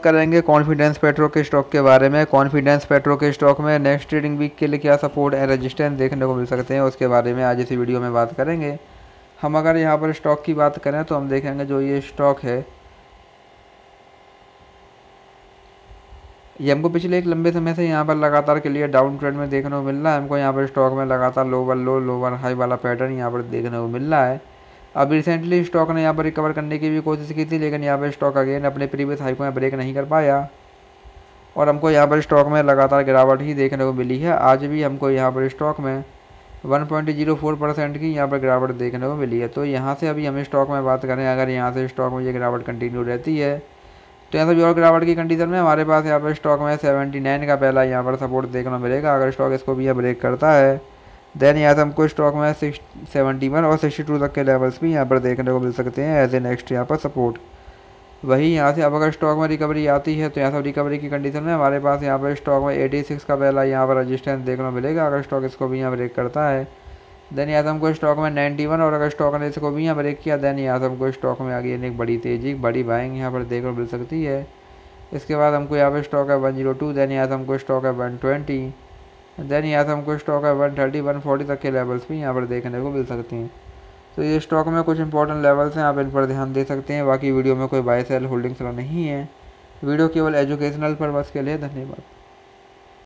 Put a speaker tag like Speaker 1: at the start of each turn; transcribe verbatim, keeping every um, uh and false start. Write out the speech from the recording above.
Speaker 1: करेंगे confidence petro के stock के बारे में। कॉन्फिडेंस पेट्रो के स्टॉक में नेक्स्ट ट्रेडिंग वीक के लिए क्या सपोर्ट एंड रेजिस्टेंस देखने को मिल सकते हैं, उसके बारे में आज इस वीडियो में बात करेंगे। हम अगर यहाँ पर स्टॉक की बात करें तो हम देखेंगे जो ये स्टॉक है ये हमको पिछले एक लंबे समय से यहाँ पर लगातार के लिए डाउन ट्रेंड में देखने को मिल रहा है। हमको यहाँ पर स्टॉक में लगातार लोअर लो लोअर हाई वाला पैटर्न यहाँ पर देखने को मिल रहा है। अब रिसेंटली स्टॉक ने यहाँ पर रिकवर करने की भी कोशिश की थी, लेकिन यहाँ पर स्टॉक अगेन अपने प्रीवियस हाई को ब्रेक नहीं कर पाया और हमको यहाँ पर स्टॉक में लगातार गिरावट ही देखने को मिली है। आज भी हमको यहाँ पर स्टॉक में one point zero four percent की यहाँ पर गिरावट देखने को मिली है। तो यहाँ से अभी हमें स्टॉक में बात करें, अगर यहाँ से स्टॉक में ये गिरावट कंटिन्यू रहती है तो यहाँ से भी और गिरावट की कंडीशन में हमारे पास यहाँ पर स्टॉक में सेवेंटी नाइन का पहला यहाँ पर सपोर्ट देखने को मिलेगा। अगर स्टॉक इसको भी यहाँ ब्रेक करता है देन यहाँ से हमको स्टॉक में सिक्स सेवेंटी वन और सिक्सटी टू तक के लेवल्स भी यहाँ पर देखने को मिल सकते हैं एज ए नेक्स्ट यहाँ पर सपोर्ट। वही यहाँ से अब अगर स्टॉक में रिकवरी आती है तो यहाँ से रिकवरी की कंडीशन में हमारे पास यहाँ पर स्टॉक में एटी सिक्स का पहला यहाँ पर रजिस्टेंस देखने को मिलेगा। अगर स्टॉक इसको भी यहाँ ब्रेक करता है देन यहाँ से हमको स्टॉक में नाइन्टी वन और अगर स्टॉक ने इसको भी यहाँ ब्रेक किया देन यहाँ से हमको स्टॉक में आगे एक बड़ी तेज़ी बड़ी बाइंग यहाँ पर देखने को मिल सकती है। इसके बाद हमको यहाँ पर स्टॉक है वन जीरो टू, देन यहाँ से हमको स्टॉक है वन ट्वेंटी, देन यहाँ से हमको स्टॉक है वन थर्टी वन फोर्टी तक के लेवल्स भी यहाँ पर देखने को मिल सकती हैं। तो ये स्टॉक में कुछ इंपॉर्टेंट लेवल्स हैं, आप इन पर ध्यान दे सकते हैं। बाकी वीडियो में कोई बाय सेल होल्डिंग सलाह नहीं है, वीडियो केवल एजुकेशनल पर्पस के लिए। धन्यवाद।